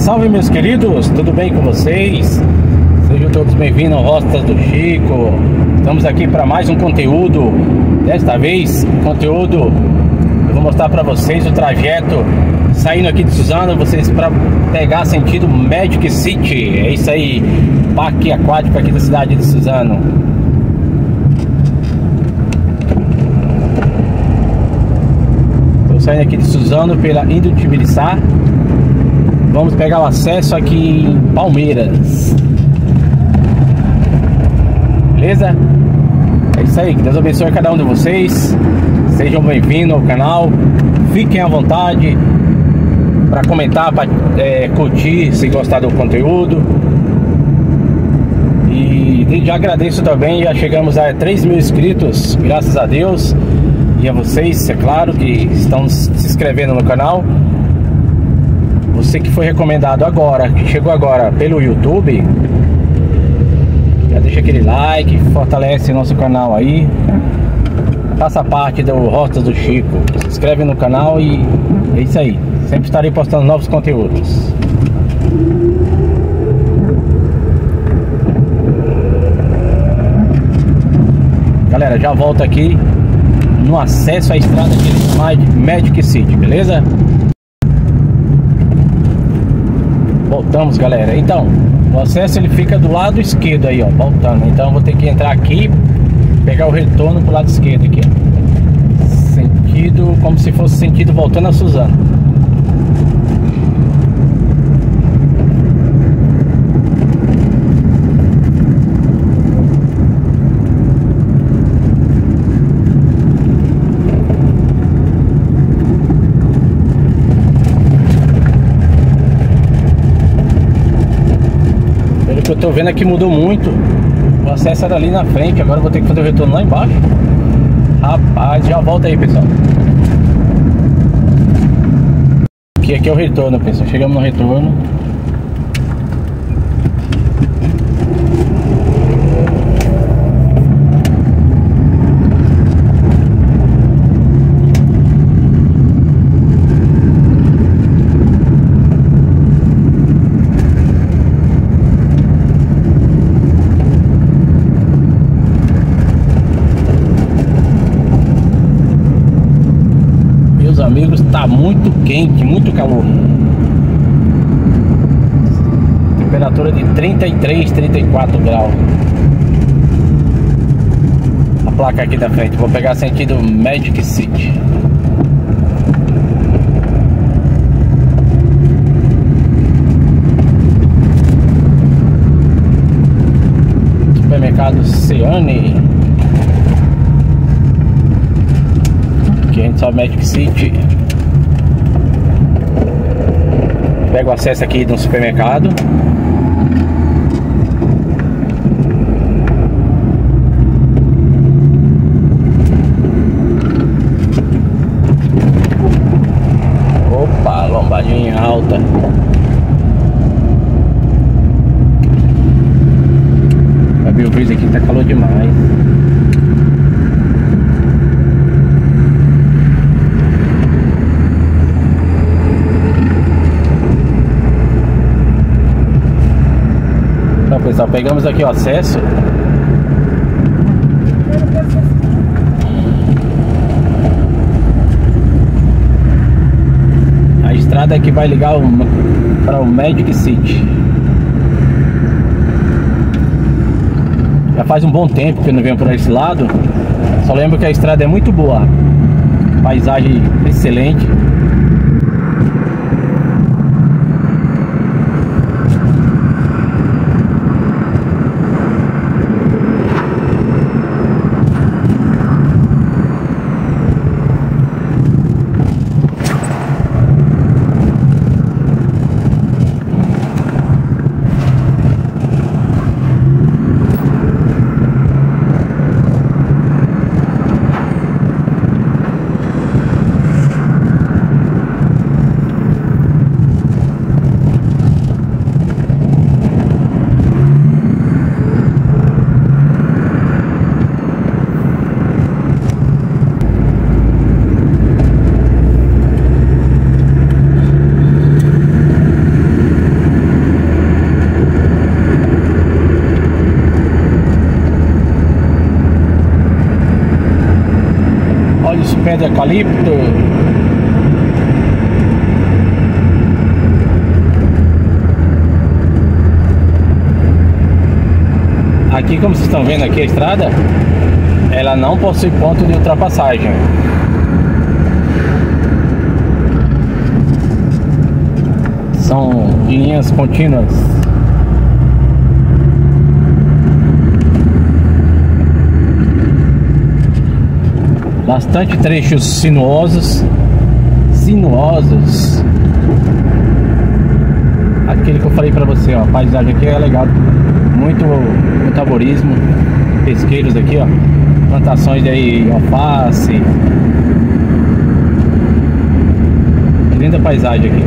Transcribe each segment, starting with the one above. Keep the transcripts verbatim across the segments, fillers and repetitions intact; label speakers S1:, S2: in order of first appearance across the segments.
S1: salve meus queridos, tudo bem com vocês? Sejam todos bem-vindos ao Rostas do Chico. Estamos aqui para mais um conteúdo. Desta vez, conteúdo, eu vou mostrar para vocês o trajeto saindo aqui de Suzano, vocês para pegar sentido Magic City. É isso aí, parque aquático aqui da cidade de Suzano. Estou saindo aqui de Suzano pela indo de Tibiriçá. Vamos pegar o acesso aqui em Palmeiras. Beleza? É isso aí, que Deus abençoe cada um de vocês. Sejam bem-vindos ao canal. Fiquem à vontade para comentar, para é, curtir, se gostar do conteúdo. E já agradeço também, já chegamos a três mil inscritos, graças a Deus. E a vocês, é claro, que estão se inscrevendo no canal. Você que foi recomendado agora, que chegou agora pelo YouTube, já deixa aquele like, fortalece nosso canal aí. Faça parte do Rostas do Chico. Se inscreve no canal e é isso aí. Sempre estarei postando novos conteúdos. Galera, já volto aqui no acesso à estrada de Magic City, beleza? Voltamos, galera. Então, o acesso ele fica do lado esquerdo aí, ó, voltando. Então eu vou ter que entrar aqui, pegar o retorno pro lado esquerdo aqui, ó. Sentido, como se fosse sentido voltando a Suzano. Eu tô vendo aqui mudou muito. O acesso era ali na frente, agora eu vou ter que fazer o retorno lá embaixo. Rapaz, já volta aí, pessoal. Aqui, aqui é o retorno, pessoal. Chegamos no retorno. Amigos, tá muito quente, muito calor. Temperatura de trinta e três, trinta e quatro graus. A placa aqui da frente, vou pegar sentido Magic City. Supermercado Ceane. Aqui a gente sobe Magic City. Pega o acesso aqui no supermercado. Opa, lombadinha alta. Abrir o freezer aqui, tá calor demais. Então, pessoal, pegamos aqui o acesso. A estrada que vai ligar para o Magic City. Já faz um bom tempo que eu não venho por esse lado. Só lembro que a estrada é muito boa. Paisagem excelente. de eucalipto. Aqui, como vocês estão vendo aqui, a estrada, ela não possui ponto de ultrapassagem. São linhas contínuas. Bastante trechos sinuosos. Sinuosos. Aquele que eu falei pra você, ó, a paisagem aqui é legal. Muito, muito arborismo. Pesqueiros aqui, ó. Plantações de aí, alface. Linda paisagem aqui.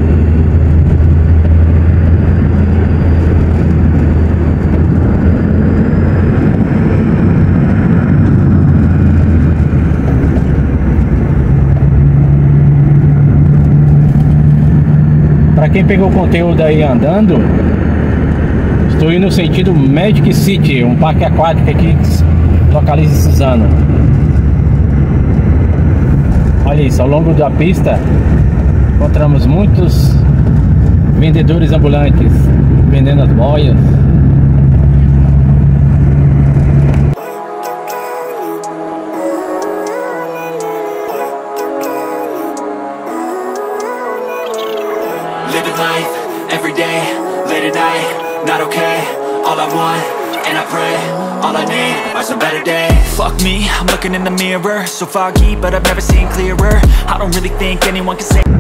S1: Para quem pegou o conteúdo aí andando, estou indo no sentido Magic City, um parque aquático aqui que localiza em Suzano. Olha isso, ao longo da pista encontramos muitos vendedores ambulantes vendendo as boias.
S2: Living life, every day, late at night, not okay. All I want, and I pray, all I need are some better days. Fuck me, I'm looking in the mirror, so foggy, but I've never seen clearer. I don't really think anyone can say.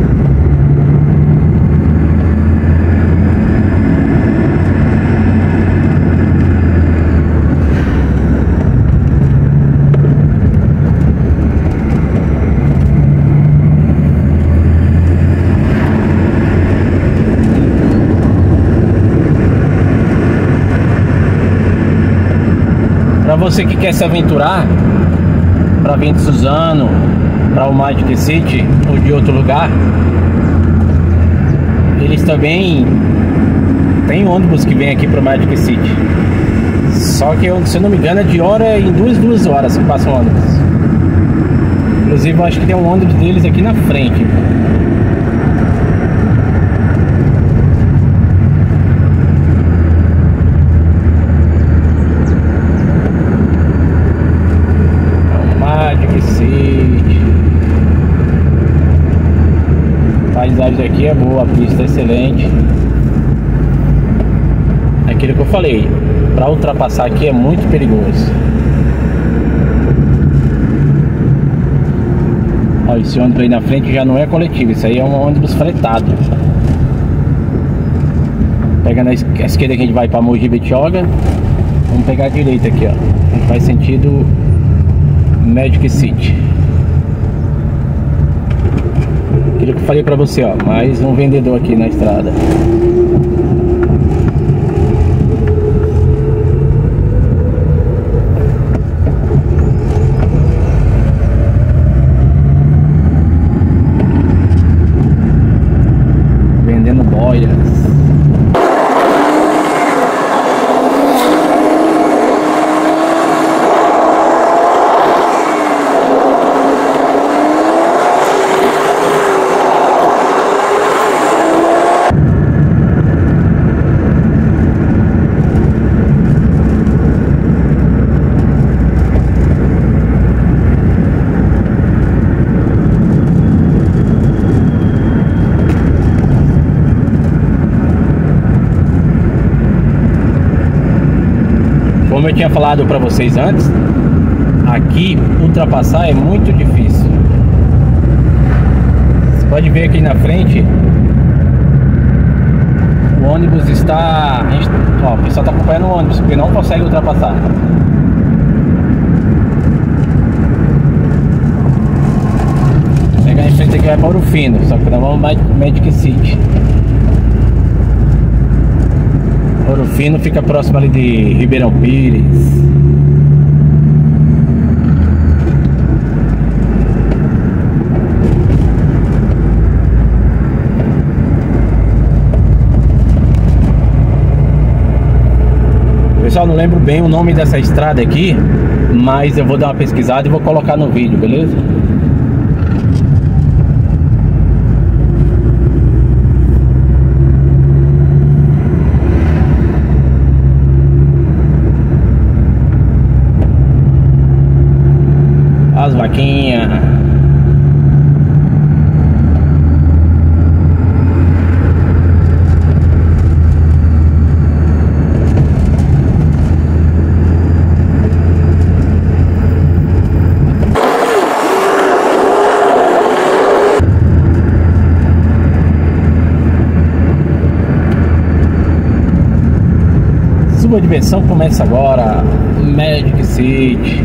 S1: Para você que quer se aventurar para vir de Suzano, para o Magic City ou de outro lugar, eles também tem ônibus que vem aqui para o Magic City. Só que, se eu não me engano, é de hora em duas, duas horas que passa o ônibus. Inclusive, eu acho que tem um ônibus deles aqui na frente. A paisagem aqui é boa, a pista é excelente. Aquilo que eu falei, para ultrapassar aqui é muito perigoso. Ó, esse ônibus aí na frente já não é coletivo, isso aí é um ônibus fretado. Pegando a esquerda que a gente vai para Mogi Betioga, vamos pegar a direita aqui, ó. A gente vai sentido Magic City. Aquilo que eu falei pra você, ó, mais um vendedor aqui na estrada. Vendendo boias. Como eu tinha falado para vocês antes, aqui ultrapassar é muito difícil. Você pode ver aqui na frente, o ônibus está... Ó, o pessoal está acompanhando o ônibus, porque não consegue ultrapassar. Pegar em frente aqui vai para Ouro Fino, só que nós vamos mais Magic City. Ouro Fino fica próximo ali de Ribeirão Pires. Pessoal, não lembro bem o nome dessa estrada aqui, mas eu vou dar uma pesquisada e vou colocar no vídeo, beleza? plaquinha. Sua diversão começa agora, Magic City.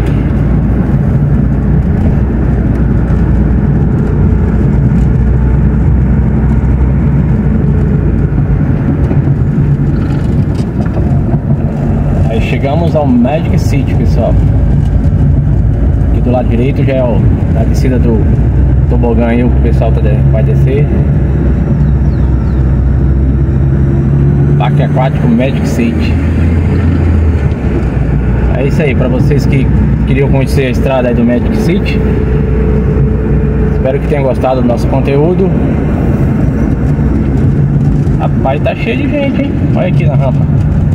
S1: Aí chegamos ao Magic City, pessoal. Aqui do lado direito já é o, a descida do tobogã aí, o pessoal tá, vai descer. Parque aquático Magic City. É isso aí, para vocês que queriam conhecer a estrada aí do Magic City. Espero que tenham gostado do nosso conteúdo. Rapaz, tá cheio de gente, hein? Olha aqui na rampa.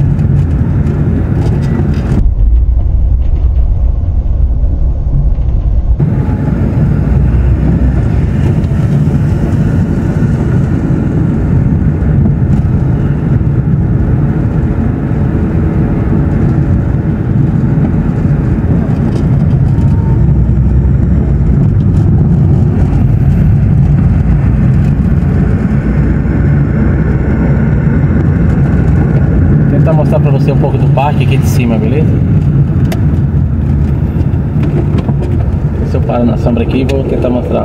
S1: Vou mostrar pra você um pouco do parque aqui de cima, beleza? Se eu paro na sombra aqui, vou tentar mostrar.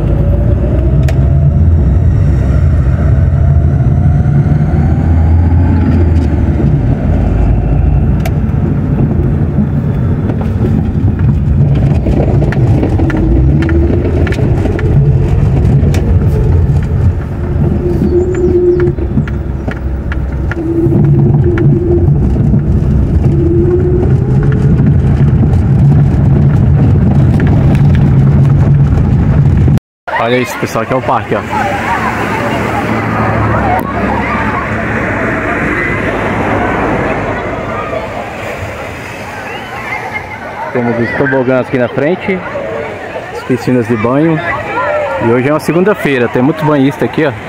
S1: Olha isso, pessoal, aqui é o parque, ó. Temos os tobogãs aqui na frente, as piscinas de banho. E hoje é uma segunda-feira, tem muito banhista aqui, ó.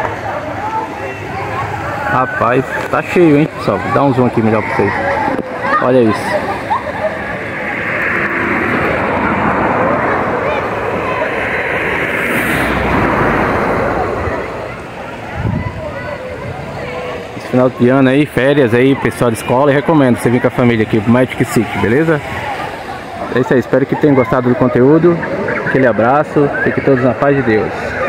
S1: Rapaz, tá cheio, hein, pessoal? Dá um zoom aqui melhor pra vocês. Olha isso. Final de ano aí, férias aí, pessoal de escola, e recomendo você vir com a família aqui pro Magic City, beleza? É isso aí, espero que tenham gostado do conteúdo. Aquele abraço, fiquem todos na paz de Deus.